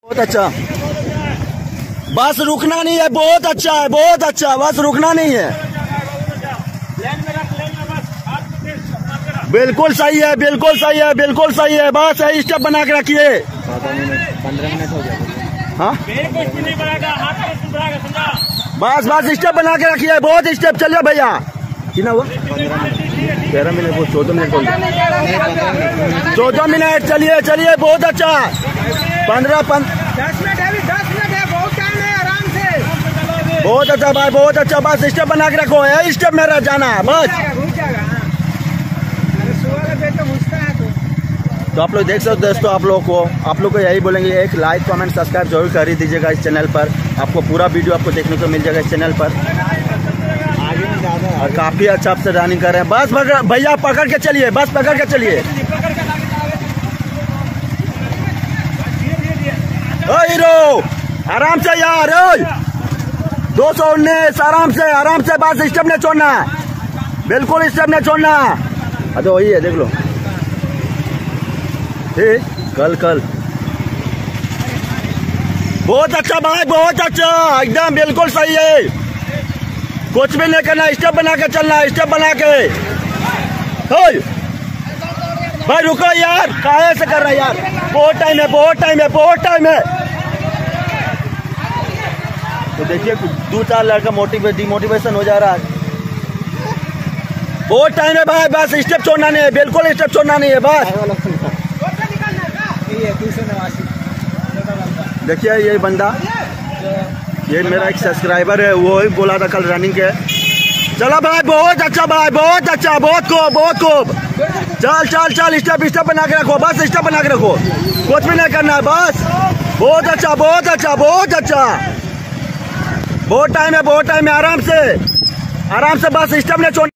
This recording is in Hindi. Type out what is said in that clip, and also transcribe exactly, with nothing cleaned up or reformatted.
बहुत अच्छा, बस रुकना नहीं है। बहुत अच्छा है, बहुत अच्छा, बस रुकना नहीं है। बिल्कुल सही है, बिल्कुल सही है, बिल्कुल सही है। बस यही स्टेप बना के रखिए। पंद्रह मिनट हो गया। हाँ बस बस स्टेप बना के रखिए। बहुत स्टेप, चलिए भैया। कितना हुआ? तेरह मिनट वो चौदह मिनट चौदह मिनट चलिए चलिए। बहुत अच्छा। पंद्रह दस मिनट है, दस मिनट है, बहुत टाइम है, आराम से। बहुत अच्छा भाई, बहुत अच्छा। बस स्टेप बना के रखो, यही स्टेप मेरा जाना है बस। तो आप लोग देख सकते हो दोस्तों, आप लोग को आप लोग को यही बोलेंगे, एक लाइक कमेंट सब्सक्राइब जरूर कर ही दीजिएगा इस चैनल पर। आपको पूरा वीडियो आपको देखने को मिल जाएगा इस चैनल पर। और काफी अच्छा आपसे रनिंग कर रहे हैं। बस भैया पकड़ के चलिए, बस पकड़ के चलिए। ओ हीरो आराम से यार। दो सौ उन्नीस आराम से, आराम से। बस स्टेप नहीं छोड़ना, बिल्कुल स्टेप नहीं छोड़ना। अरे वही है, देख लो। ठीक, कल कल बहुत अच्छा भाई, बहुत अच्छा, एकदम बिल्कुल सही है। कुछ भी नहीं करना, स्टेप बना के चलना, स्टेप बना के। भाई रुको यार, काहे से कर रहा है यार? बहुत टाइम है, बहुत टाइम है, बहुत टाइम है। तो देखिए दो चार लड़का मोटिवेट डिमोटिवेशन हो जा रहा है। बहुत टाइम है भाई, बस स्टेप छोड़ना नहीं है, बिल्कुल स्टेप छोड़ना नहीं है बस। देखिए ये बंदा, ये मेरा एक सब्सक्राइबर है, वो ही बोला था कल रनिंग के। चलो भाई, बहुत अच्छा भाई, बहुत अच्छा, बहुत खूब, बहुत खूब। चल चल चल, स्टेप स्टेप बना के रखो, बस स्टेप बना के रखो, कुछ भी नहीं करना है बस। बहुत अच्छा, बहुत अच्छा, बहुत अच्छा। बहुत टाइम है, बहुत टाइम है, आराम से, आराम से, बस स्टेप नहीं छोड़ना।